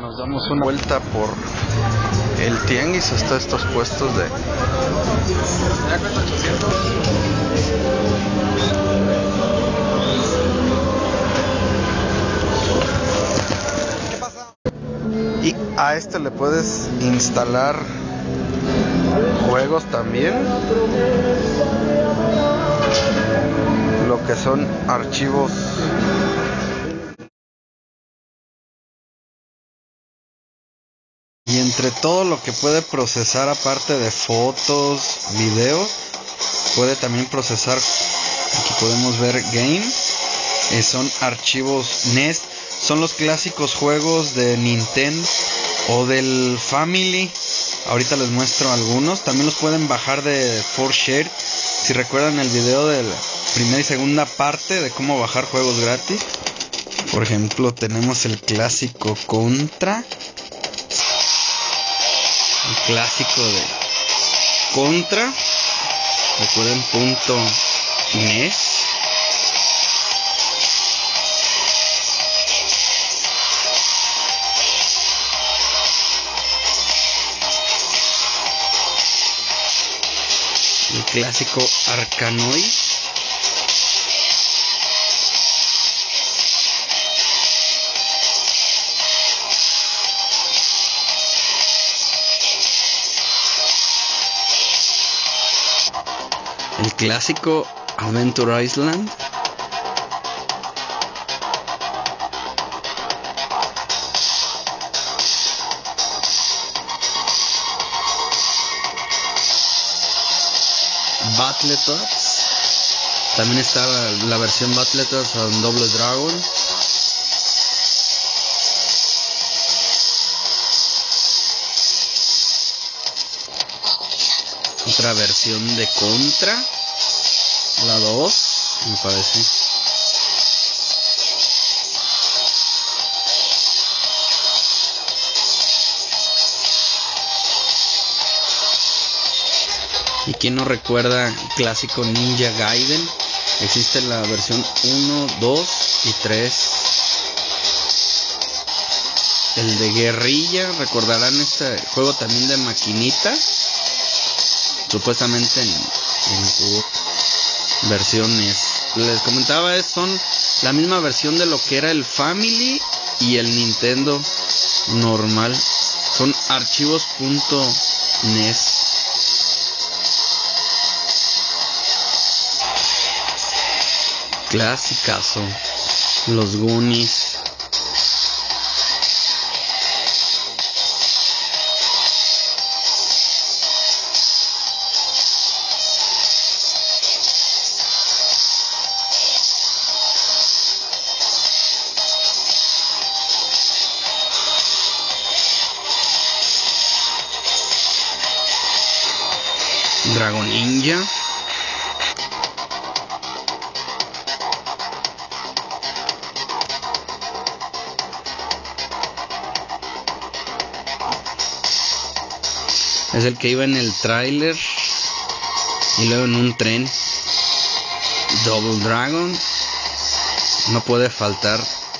Nos damos una vuelta por el tianguis hasta estos puestos de... Y a este le puedes instalar juegos también, lo que son archivos. Y entre todo lo que puede procesar, aparte de fotos, videos, puede también procesar, aquí podemos ver game, son archivos NES, son los clásicos juegos de Nintendo o del Family. Ahorita les muestro algunos, también los pueden bajar de 4Share. Si recuerdan el video de la primera y segunda parte de cómo bajar juegos gratis. Por ejemplo, tenemos el clásico Contra. El clásico de Contra. Recuerden .NES. El clásico Arkanoid. El clásico Adventure Island. Battletoads. También está la versión Battletoads en Double Dragon. Otra versión de Contra, la 2, me parece. Y quien no recuerda el clásico Ninja Gaiden, existe la versión 1, 2 y 3. El de Guerrilla, recordarán este juego también de maquinita, supuestamente en versiones. Les comentaba, son la misma versión de lo que era el Family y el Nintendo normal. Son archivos .NES. Clasicazo. Los Goonies. Dragon Ninja. Es el que iba en el tráiler y luego en un tren. Double Dragon. No puede faltar.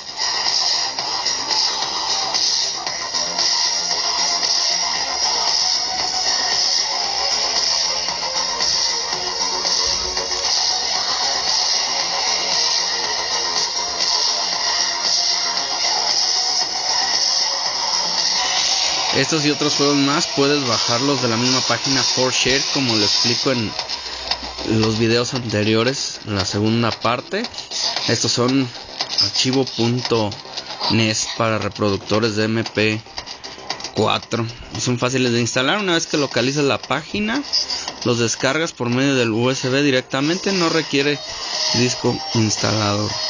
Estos y otros juegos más puedes bajarlos de la misma página 4Share, como lo explico en los videos anteriores, en la segunda parte. Estos son archivo.NES para reproductores de MP4. Son fáciles de instalar. Una vez que localizas la página, los descargas por medio del USB directamente. No requiere disco instalador.